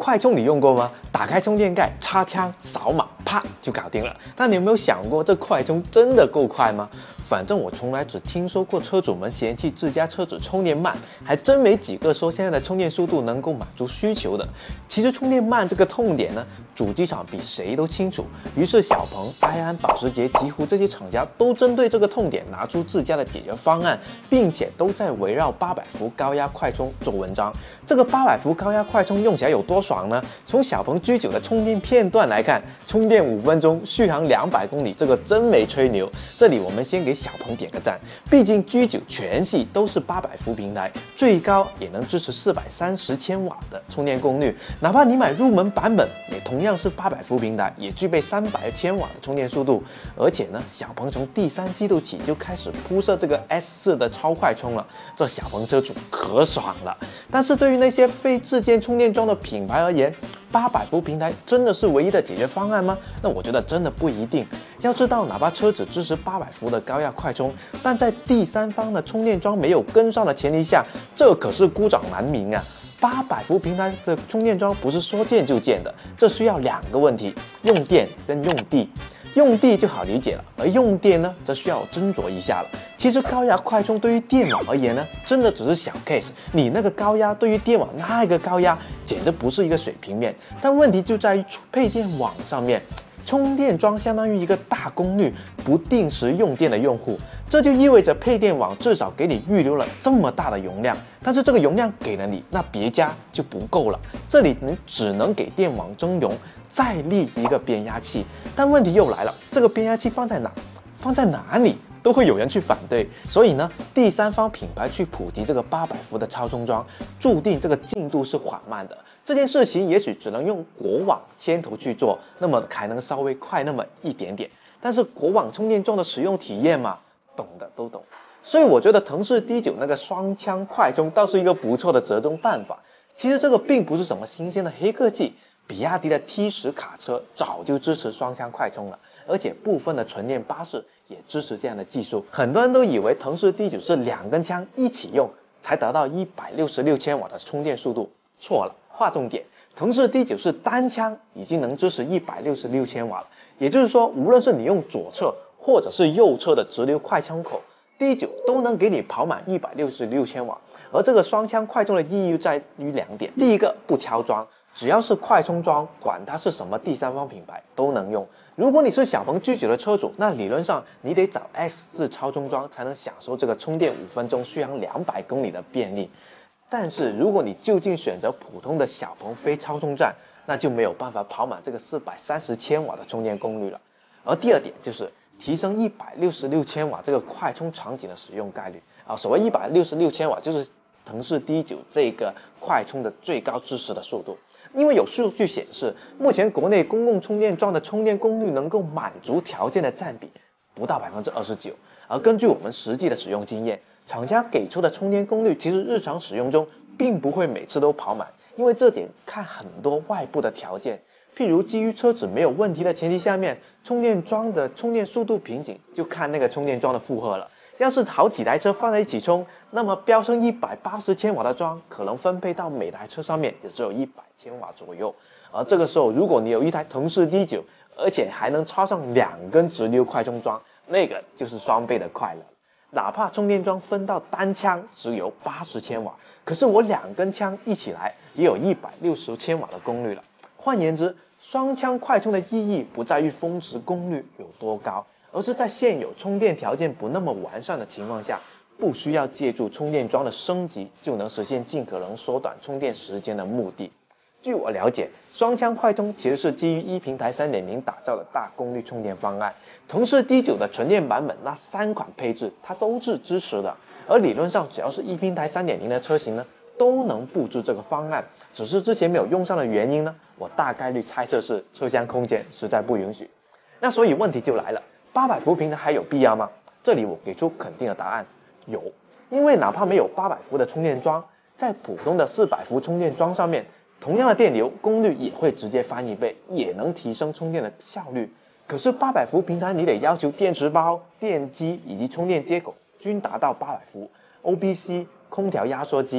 快充你用过吗？打开充电盖，插枪扫码，啪就搞定了。但你有没有想过，这快充真的够快吗？反正我从来只听说过车主们嫌弃自家车子充电慢，还真没几个说现在的充电速度能够满足需求的。其实充电慢这个痛点呢，主机厂比谁都清楚。于是小鹏、埃安、保时捷几乎这些厂家都针对这个痛点拿出自家的解决方案，并且都在围绕800伏高压快充做文章。这个800伏高压快充用起来有多爽呢？从小鹏 G9 的充电片段来看，充电5分钟，续航200公里，这个真没吹牛。这里我们先给小鹏点个赞，毕竟 G9 全系都是800伏平台，最高也能支持430千瓦的充电功率。哪怕你买入门版本，也同样是800伏平台，也具备300千瓦的充电速度。而且呢，小鹏从第3季度起就开始铺设这个 S4 的超快充了，这小鹏车主可爽了。但是对于那些非自建充电桩的品牌而言，800伏平台真的是唯一的解决方案吗？那我觉得真的不一定。要知道，哪怕车子支持800伏的高压快充，但在第三方的充电桩没有跟上的前提下，这可是孤掌难鸣啊！800伏平台的充电桩不是说建就建的，这需要2个问题：用电跟用地。用地就好理解了，而用电呢，则需要斟酌一下了。其实高压快充对于电网而言呢，真的只是小 case。你那个高压对于电网那个高压，简直不是一个水平面。但问题就在于配电网上面，充电桩相当于一个大功率、不定时用电的用户，这就意味着配电网至少给你预留了这么大的容量。但是这个容量给了你，那别家就不够了。这里你只能给电网增容。再立一个变压器，但问题又来了，这个变压器放在哪里都会有人去反对。所以呢，第三方品牌去普及这个800伏的超充桩，注定这个进度是缓慢的。这件事情也许只能用国网牵头去做，那么还能稍微快那么一点点。但是国网充电桩的使用体验嘛，懂的都懂。所以我觉得腾势 D9 那个双枪快充倒是一个不错的折中办法。其实这个并不是什么新鲜的黑科技。比亚迪的 T10 卡车早就支持双枪快充了，而且部分的纯电巴士也支持这样的技术。很多人都以为腾势 D9 是2根枪一起用才达到166千瓦的充电速度，错了，划重点，腾势 D9 是单枪已经能支持166千瓦了。也就是说，无论是你用左侧或者是右侧的直流快充口 ，D9 都能给你跑满166千瓦。而这个双枪快充的意义在于2点，第一个不挑装。只要是快充桩，管它是什么第三方品牌都能用。如果你是小鹏 G9 的车主，那理论上你得找 S4 超充桩才能享受这个充电5分钟、续航200公里的便利。但是如果你就近选择普通的小鹏非超充站，那就没有办法跑满这个430千瓦的充电功率了。而第2点就是提升166千瓦这个快充场景的使用概率啊。所谓166千瓦就是腾势 D9 这个快充的最高支持的速度。因为有数据显示，目前国内公共充电桩的充电功率能够满足条件的占比不到29%，而根据我们实际的使用经验，厂家给出的充电功率其实日常使用中并不会每次都跑满，因为这点看很多外部的条件，譬如基于车子没有问题的前提下面，充电桩的充电速度瓶颈就看那个充电桩的负荷了。要是好几台车放在一起充，那么飙升180千瓦的桩可能分配到每台车上面也只有100千瓦左右。而这个时候，如果你有一台腾势 D9， 而且还能插上2根直流快充桩，那个就是双倍的快乐。哪怕充电桩分到单枪只有80千瓦，可是我2根枪一起来也有160千瓦的功率了。换言之，双枪快充的意义不在于峰值功率有多高，而是在现有充电条件不那么完善的情况下，不需要借助充电桩的升级就能实现尽可能缩短充电时间的目的。据我了解，双枪快充其实是基于一平台 3.0 打造的大功率充电方案。腾势 D9 的纯电版本那3款配置它都是支持的，而理论上只要是一平台 3.0 的车型呢，都能布置这个方案，只是之前没有用上的原因呢，我大概率猜测是车厢空间实在不允许。那所以问题就来了，800伏平台还有必要吗？这里我给出肯定的答案，有。因为哪怕没有800伏的充电桩，在普通的400伏充电桩上面，同样的电流功率也会直接翻1倍，也能提升充电的效率。可是800伏平台你得要求电池包、电机以及充电接口均达到800伏，OBC、空调压缩机、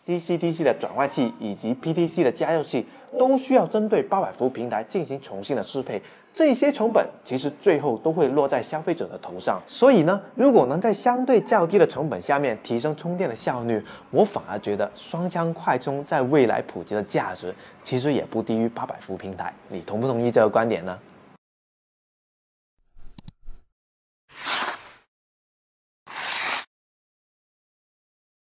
DC-DC 的转换器以及 PTC 的加热器都需要针对800伏平台进行重新的适配，这些成本其实最后都会落在消费者的头上。所以呢，如果能在相对较低的成本下面提升充电的效率，我反而觉得双枪快充在未来普及的价值其实也不低于800伏平台。你同不同意这个观点呢？